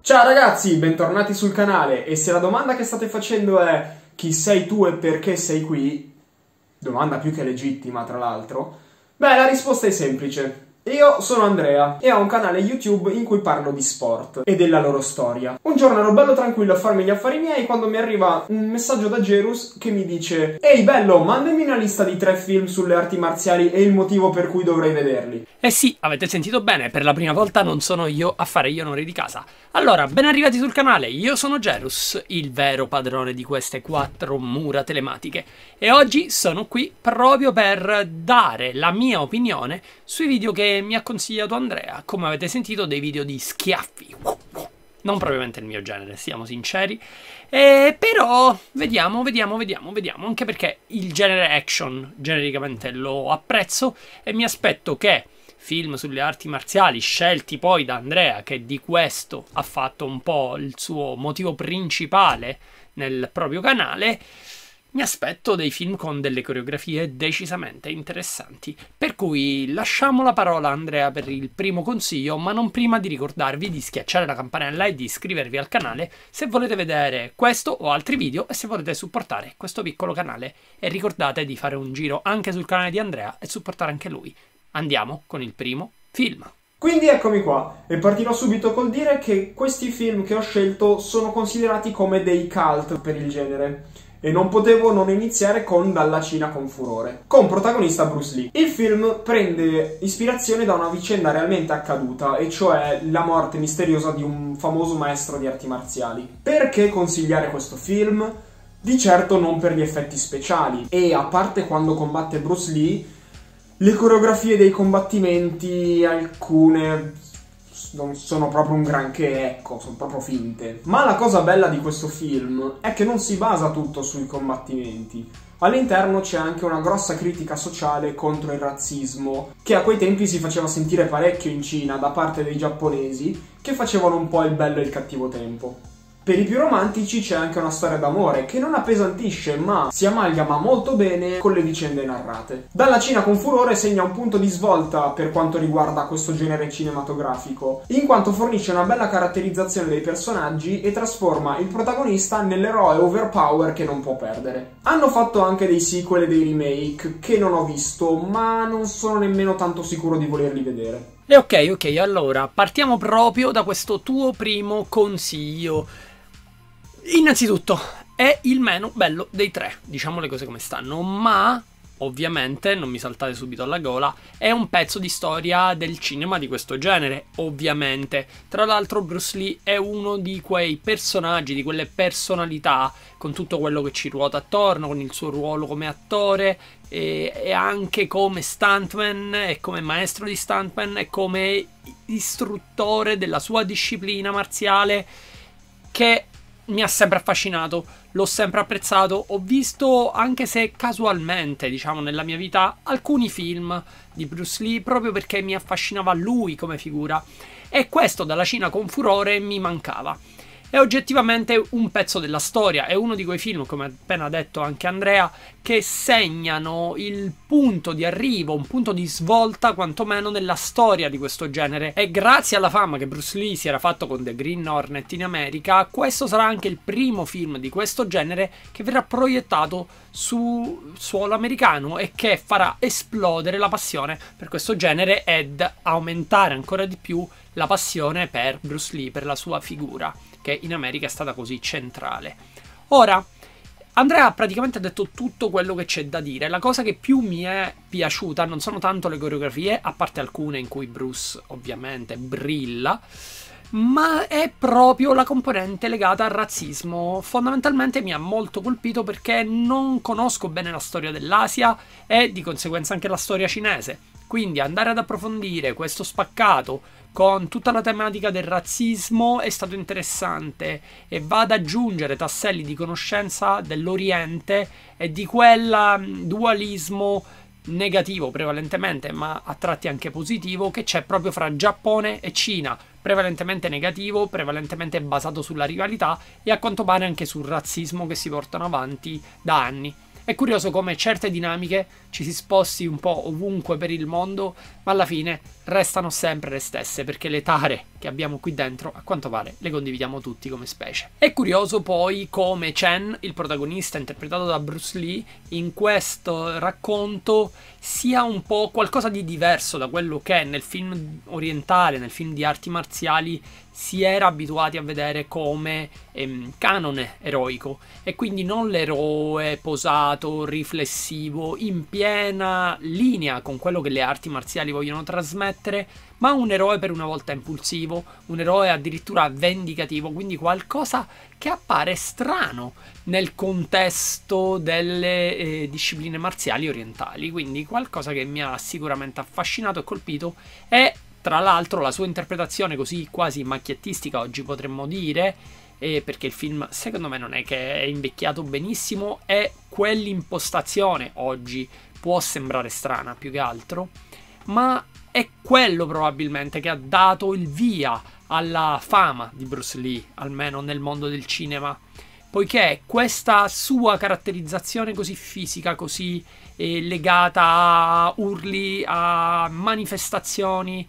Ciao ragazzi, bentornati sul canale e se la domanda che state facendo è chi sei tu e perché sei qui, domanda più che legittima tra l'altro, beh la risposta è semplice. Io sono Andrea e ho un canale YouTube in cui parlo di sport e della loro storia. Un giorno ero bello tranquillo a farmi gli affari miei quando mi arriva un messaggio da Jerus che mi dice: ehi bello, mandami una lista di 3 film sulle arti marziali e il motivo per cui dovrei vederli. Eh sì, avete sentito bene, per la prima volta non sono io a fare gli onori di casa. Allora, ben arrivati sul canale, io sono Jerus, il vero padrone di queste 4 mura telematiche. E oggi sono qui proprio per dare la mia opinione sui video che mi ha consigliato Andrea. Come avete sentito, dei video di schiaffi. Non propriamente il mio genere, siamo sinceri. Però vediamo, anche perché il genere action genericamente lo apprezzo e mi aspetto che film sulle arti marziali scelti poi da Andrea, che di questo ha fatto un po' il suo motivo principale nel proprio canale, mi aspetto dei film con delle coreografie decisamente interessanti. Per cui lasciamo la parola a Andrea per il primo consiglio, ma non prima di ricordarvi di schiacciare la campanella e di iscrivervi al canale se volete vedere questo o altri video e se volete supportare questo piccolo canale. E ricordate di fare un giro anche sul canale di Andrea e supportare anche lui. Andiamo con il primo film. Quindi eccomi qua e partirò subito col dire che questi film che ho scelto sono considerati come dei cult per il genere. E non potevo non iniziare con Dalla Cina con furore, con protagonista Bruce Lee. Il film prende ispirazione da una vicenda realmente accaduta, e cioè la morte misteriosa di un famoso maestro di arti marziali. Perché consigliare questo film? Di certo non per gli effetti speciali, e a parte quando combatte Bruce Lee, le coreografie dei combattimenti, alcune non sono proprio un granché, ecco, sono proprio finte. Ma la cosa bella di questo film è che non si basa tutto sui combattimenti. All'interno c'è anche una grossa critica sociale contro il razzismo, che a quei tempi si faceva sentire parecchio in Cina da parte dei giapponesi, che facevano un po' il bello e il cattivo tempo. Per i più romantici c'è anche una storia d'amore che non appesantisce, ma si amalgama molto bene con le vicende narrate. Dalla Cina con furore segna un punto di svolta per quanto riguarda questo genere cinematografico, in quanto fornisce una bella caratterizzazione dei personaggi e trasforma il protagonista nell'eroe overpower che non può perdere. Hanno fatto anche dei sequel e dei remake che non ho visto, ma non sono nemmeno tanto sicuro di volerli vedere. E ok, allora partiamo proprio da questo tuo primo consiglio. Innanzitutto, è il meno bello dei 3, diciamo le cose come stanno, ma ovviamente, non mi saltate subito alla gola, è un pezzo di storia del cinema di questo genere, ovviamente. Tra l'altro Bruce Lee è uno di quei personaggi, di quelle personalità, con tutto quello che ci ruota attorno, con il suo ruolo come attore, e anche come stuntman, e come maestro di stuntman, e come istruttore della sua disciplina marziale, che mi ha sempre affascinato, l'ho sempre apprezzato. Ho visto, anche se casualmente, diciamo, nella mia vita, alcuni film di Bruce Lee proprio perché mi affascinava lui come figura, e questo Dalla Cina con furore mi mancava. È oggettivamente un pezzo della storia, è uno di quei film, come ha appena detto anche Andrea, che segnano il punto di arrivo, un punto di svolta quantomeno nella storia di questo genere. E grazie alla fama che Bruce Lee si era fatto con The Green Hornet in America, questo sarà anche il primo film di questo genere che verrà proiettato su suolo americano e che farà esplodere la passione per questo genere ed aumentare ancora di più la passione per Bruce Lee, per la sua figura, che in America è stata così centrale. Ora, Andrea ha praticamente detto tutto quello che c'è da dire. La cosa che più mi è piaciuta non sono tanto le coreografie, a parte alcune in cui Bruce ovviamente brilla, ma è proprio la componente legata al razzismo. Fondamentalmente mi ha molto colpito perché non conosco bene la storia dell'Asia e di conseguenza anche la storia cinese. Quindi andare ad approfondire questo spaccato con tutta la tematica del razzismo è stato interessante e va ad aggiungere tasselli di conoscenza dell'Oriente e di quel dualismo negativo prevalentemente, ma a tratti anche positivo, che c'è proprio fra Giappone e Cina, prevalentemente negativo, prevalentemente basato sulla rivalità e a quanto pare anche sul razzismo che si portano avanti da anni. È curioso come certe dinamiche ci si sposti un po' ovunque per il mondo, ma alla fine restano sempre le stesse, perché le tare che abbiamo qui dentro, a quanto pare le condividiamo tutti come specie. È curioso poi come Chen, il protagonista interpretato da Bruce Lee, in questo racconto sia un po' qualcosa di diverso da quello che nel film orientale, nel film di arti marziali, si era abituati a vedere come canone eroico, e quindi non l'eroe posato, riflessivo, in piena linea con quello che le arti marziali vogliono trasmettere, ma un eroe per una volta impulsivo, un eroe addirittura vendicativo, quindi qualcosa che appare strano nel contesto delle discipline marziali orientali, quindi qualcosa che mi ha sicuramente affascinato e colpito. E tra l'altro la sua interpretazione così quasi macchiettistica, oggi potremmo dire, perché il film secondo me non è che è invecchiato benissimo, e quell'impostazione oggi può sembrare strana più che altro, ma è quello probabilmente che ha dato il via alla fama di Bruce Lee, almeno nel mondo del cinema, poiché questa sua caratterizzazione così fisica, così legata a urli, a manifestazioni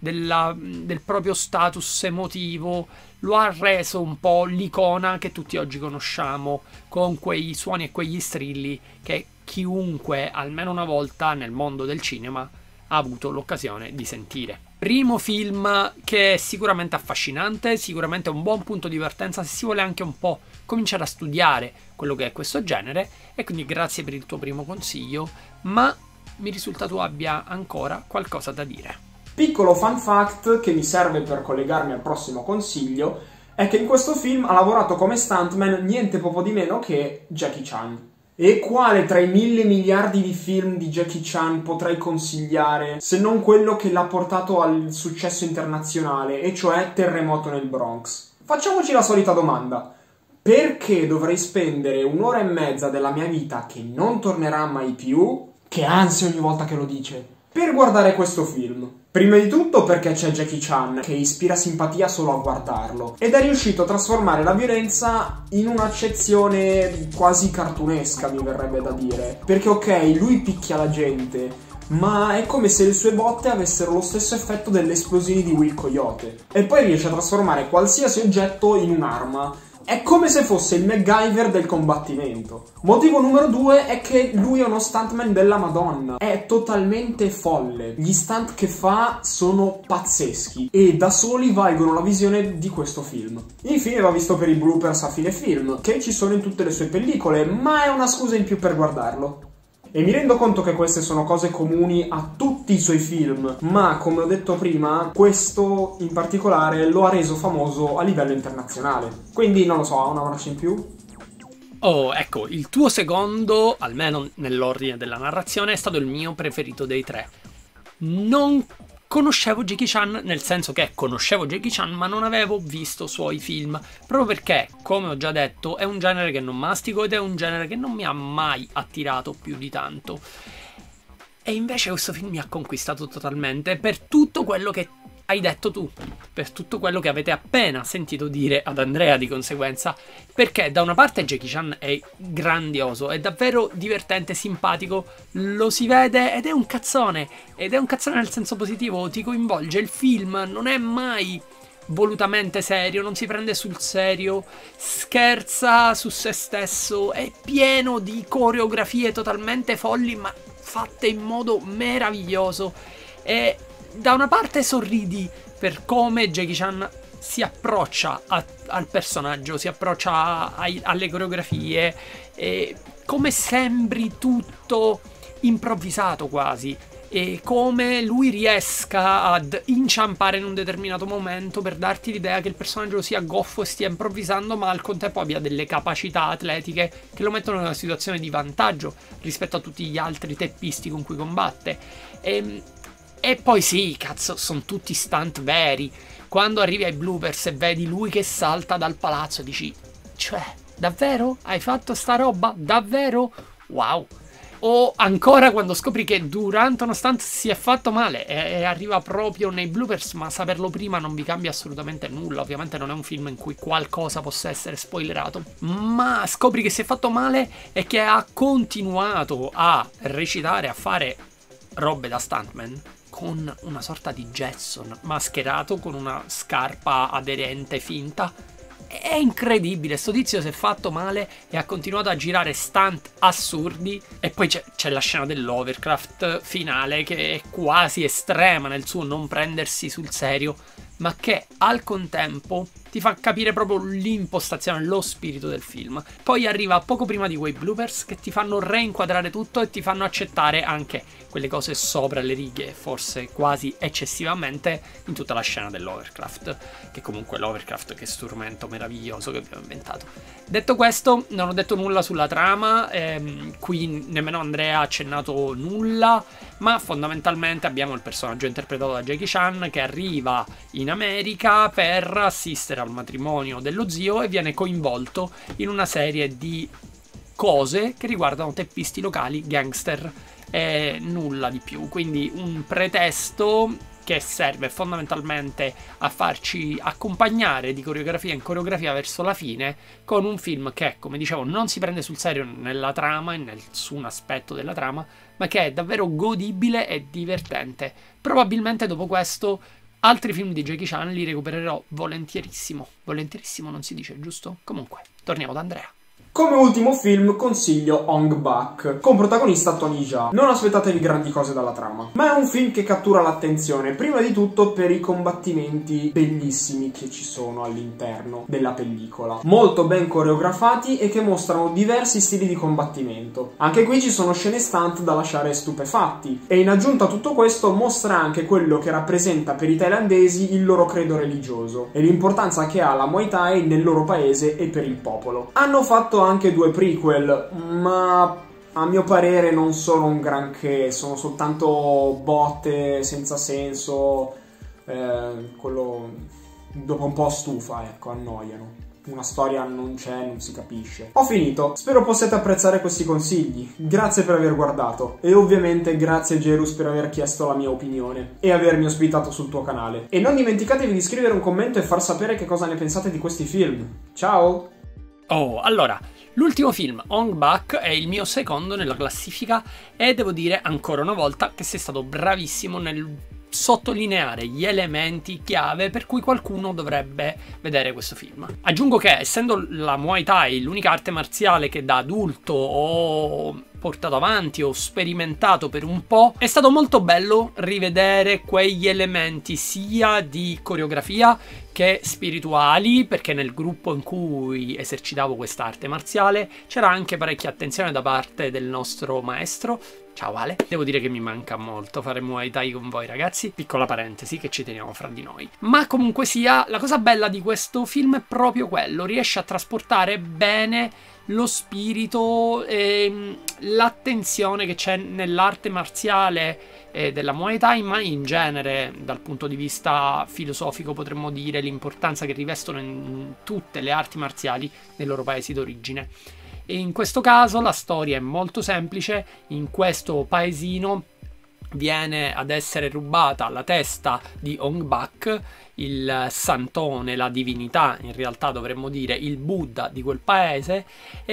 del proprio status emotivo, lo ha reso un po' l'icona che tutti oggi conosciamo, con quei suoni e quegli strilli che chiunque almeno una volta nel mondo del cinema ha avuto l'occasione di sentire. Primo film che è sicuramente affascinante, sicuramente un buon punto di partenza se si vuole anche un po' cominciare a studiare quello che è questo genere, e quindi grazie per il tuo primo consiglio, ma mi risulta tu abbia ancora qualcosa da dire. Piccolo fun fact che mi serve per collegarmi al prossimo consiglio è che in questo film ha lavorato come stuntman niente poco di meno che Jackie Chan. E quale tra i 1000 miliardi di film di Jackie Chan potrei consigliare se non quello che l'ha portato al successo internazionale, e cioè Terremoto nel Bronx? Facciamoci la solita domanda: perché dovrei spendere 1 ora e mezza della mia vita, che non tornerà mai più, che ansia ogni volta che lo dice, per guardare questo film? Prima di tutto perché c'è Jackie Chan, che ispira simpatia solo a guardarlo, ed è riuscito a trasformare la violenza in un'accezione quasi cartunesca, mi verrebbe da dire. Perché ok, lui picchia la gente, ma è come se le sue botte avessero lo stesso effetto delle esplosioni di Will Coyote. E poi riesce a trasformare qualsiasi oggetto in un'arma. È come se fosse il MacGyver del combattimento. Motivo numero 2 è che lui è uno stuntman della Madonna. È totalmente folle. Gli stunt che fa sono pazzeschi e da soli valgono la visione di questo film. Infine va visto per i bloopers a fine film, che ci sono in tutte le sue pellicole, ma è una scusa in più per guardarlo. E mi rendo conto che queste sono cose comuni a tutti i suoi film, ma come ho detto prima, questo in particolare lo ha reso famoso a livello internazionale. Quindi non lo so, ha una marcia in più? Oh, ecco, il tuo secondo, almeno nell'ordine della narrazione, è stato il mio preferito dei tre. Non conoscevo Jackie Chan, nel senso che conoscevo Jackie Chan, ma non avevo visto suoi film, proprio perché, come ho già detto, è un genere che non mastico ed è un genere che non mi ha mai attirato più di tanto. E invece questo film mi ha conquistato totalmente, per tutto quello che hai detto tu, per tutto quello che avete appena sentito dire ad Andrea di conseguenza, perché da una parte Jackie Chan è grandioso, è davvero divertente, simpatico, lo si vede ed è un cazzone nel senso positivo, ti coinvolge, il film non è mai volutamente serio, non si prende sul serio, scherza su se stesso, è pieno di coreografie totalmente folli ma fatte in modo meraviglioso, e da una parte sorridi per come Jackie Chan si approccia al personaggio, si approccia alle coreografie, e come sembri tutto improvvisato quasi, e come lui riesca ad inciampare in un determinato momento per darti l'idea che il personaggio sia goffo e stia improvvisando, ma al contempo abbia delle capacità atletiche che lo mettono in una situazione di vantaggio rispetto a tutti gli altri teppisti con cui combatte. E poi sì, cazzo, sono tutti stunt veri. Quando arrivi ai bloopers e vedi lui che salta dal palazzo, dici, cioè, davvero? Hai fatto sta roba? Davvero? Wow! O ancora quando scopri che durante uno stunt si è fatto male e arriva proprio nei bloopers, ma saperlo prima non vi cambia assolutamente nulla. Ovviamente non è un film in cui qualcosa possa essere spoilerato, ma scopri che si è fatto male e che ha continuato a recitare, a fare robe da stuntman con una sorta di Jetson mascherato con una scarpa aderente finta. È incredibile, sto tizio si è fatto male e ha continuato a girare stunt assurdi. E poi c'è la scena dell'Hovercraft finale che è quasi estrema nel suo non prendersi sul serio, ma che al contempo ti fa capire proprio l'impostazione, lo spirito del film. Poi arriva poco prima di quei bloopers che ti fanno reinquadrare tutto e ti fanno accettare anche quelle cose sopra le righe, forse quasi eccessivamente, in tutta la scena dell'Hovercraft, che comunque l'Hovercraft che strumento meraviglioso che abbiamo inventato. Detto questo, non ho detto nulla sulla trama, qui nemmeno Andrea ha accennato nulla, ma fondamentalmente abbiamo il personaggio interpretato da Jackie Chan che arriva in America per assistere al matrimonio dello zio e viene coinvolto in una serie di cose che riguardano teppisti locali, gangster e nulla di più. Quindi un pretesto che serve fondamentalmente a farci accompagnare di coreografia in coreografia verso la fine, con un film che, come dicevo, non si prende sul serio nella trama e nel nessun aspetto della trama, ma che è davvero godibile e divertente. Probabilmente dopo questo altri film di Jackie Chan li recupererò volentierissimo. Volentierissimo non si dice, giusto? Comunque, torniamo da Andrea. Come ultimo film consiglio Ong Bak, con protagonista Tony Jaa. Non aspettatevi grandi cose dalla trama, ma è un film che cattura l'attenzione, prima di tutto per i combattimenti bellissimi che ci sono all'interno della pellicola. Molto ben coreografati e che mostrano diversi stili di combattimento. Anche qui ci sono scene stunt da lasciare stupefatti. E in aggiunta a tutto questo mostra anche quello che rappresenta per i thailandesi il loro credo religioso e l'importanza che ha la Muay Thai nel loro paese e per il popolo. Hanno fatto anche 2 prequel, ma a mio parere non sono un granché, sono soltanto botte senza senso, quello dopo un po' stufa, ecco, annoiano. Una storia non c'è, non si capisce. Ho finito, spero possiate apprezzare questi consigli, grazie per aver guardato e ovviamente grazie Gerus per aver chiesto la mia opinione e avermi ospitato sul tuo canale. E non dimenticatevi di scrivere un commento e far sapere che cosa ne pensate di questi film. Ciao! Oh, allora, l'ultimo film, Ong Bak, è il mio secondo nella classifica e devo dire ancora una volta che sei stato bravissimo nel sottolineare gli elementi chiave per cui qualcuno dovrebbe vedere questo film. Aggiungo che, essendo la Muay Thai l'unica arte marziale che da adulto ho portato avanti, ho sperimentato per un po', è stato molto bello rivedere quegli elementi sia di coreografia che spirituali, perché nel gruppo in cui esercitavo quest'arte marziale c'era anche parecchia attenzione da parte del nostro maestro. Ciao Ale, devo dire che mi manca molto fare Muay Thai con voi ragazzi, piccola parentesi che ci teniamo fra di noi. Ma comunque sia, la cosa bella di questo film è proprio quello, riesce a trasportare bene lo spirito e l'attenzione che c'è nell'arte marziale della Muay Thai, ma in genere dal punto di vista filosofico potremmo dire l'importanza che rivestono in tutte le arti marziali nei loro paesi d'origine. E in questo caso la storia è molto semplice. In questo paesino viene ad essere rubata la testa di Ong Bak, il santone, la divinità, in realtà dovremmo dire il Buddha di quel paese,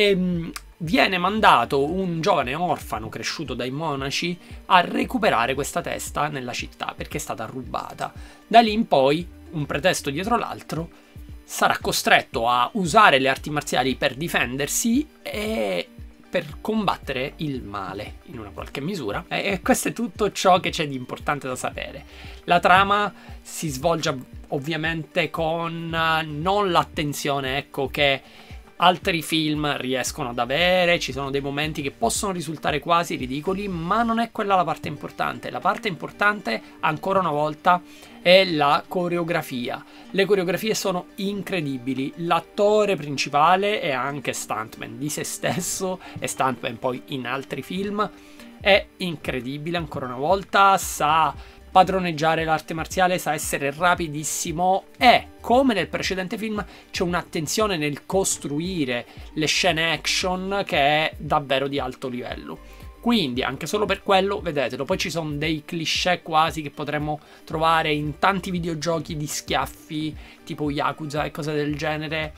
e viene mandato un giovane orfano cresciuto dai monaci a recuperare questa testa nella città perché è stata rubata. Da lì in poi, un pretesto dietro l'altro, sarà costretto a usare le arti marziali per difendersi e per combattere il male in una qualche misura. E questo è tutto ciò che c'è di importante da sapere. La trama si svolge ovviamente con non l'attenzione, ecco, che altri film riescono ad avere. Ci sono dei momenti che possono risultare quasi ridicoli, ma non è quella la parte importante. La parte importante, ancora una volta, è la coreografia. Le coreografie sono incredibili. L'attore principale è anche stuntman di se stesso, e stuntman poi in altri film, è incredibile ancora una volta, sa padroneggiare l'arte marziale, sa essere rapidissimo e, come nel precedente film, c'è un'attenzione nel costruire le scene action che è davvero di alto livello. Quindi anche solo per quello vedetelo. Poi ci sono dei cliché quasi che potremmo trovare in tanti videogiochi di schiaffi tipo Yakuza e cose del genere,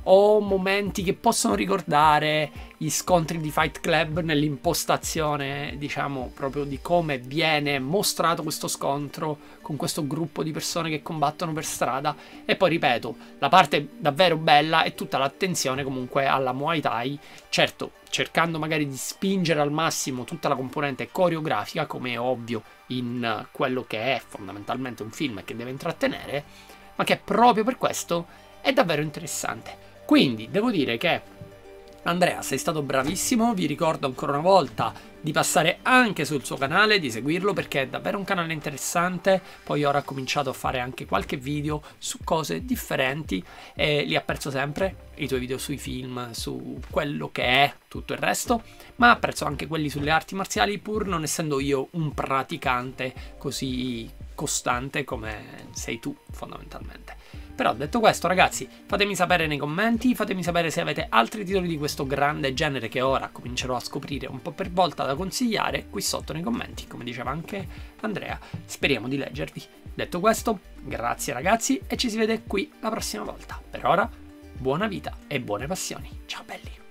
o momenti che possono ricordare gli scontri di Fight Club nell'impostazione, diciamo, proprio di come viene mostrato questo scontro con questo gruppo di persone che combattono per strada. E poi ripeto, la parte davvero bella è tutta l'attenzione comunque alla Muay Thai, certo cercando magari di spingere al massimo tutta la componente coreografica, come è ovvio in quello che è fondamentalmente un film che deve intrattenere, ma che proprio per questo è davvero interessante. Quindi devo dire che Andrea, sei stato bravissimo, vi ricordo ancora una volta di passare anche sul suo canale, di seguirlo perché è davvero un canale interessante. Poi ora ha cominciato a fare anche qualche video su cose differenti e li apprezzo sempre, i tuoi video sui film, su quello che è tutto il resto, ma apprezzo anche quelli sulle arti marziali, pur non essendo io un praticante così costante come sei tu fondamentalmente. Però detto questo, ragazzi, fatemi sapere nei commenti, fatemi sapere se avete altri titoli di questo grande genere che ora comincerò a scoprire un po' per volta da consigliare qui sotto nei commenti, come diceva anche Andrea. Speriamo di leggervi. Detto questo, grazie ragazzi e ci si vede qui la prossima volta. Per ora, buona vita e buone passioni. Ciao belli!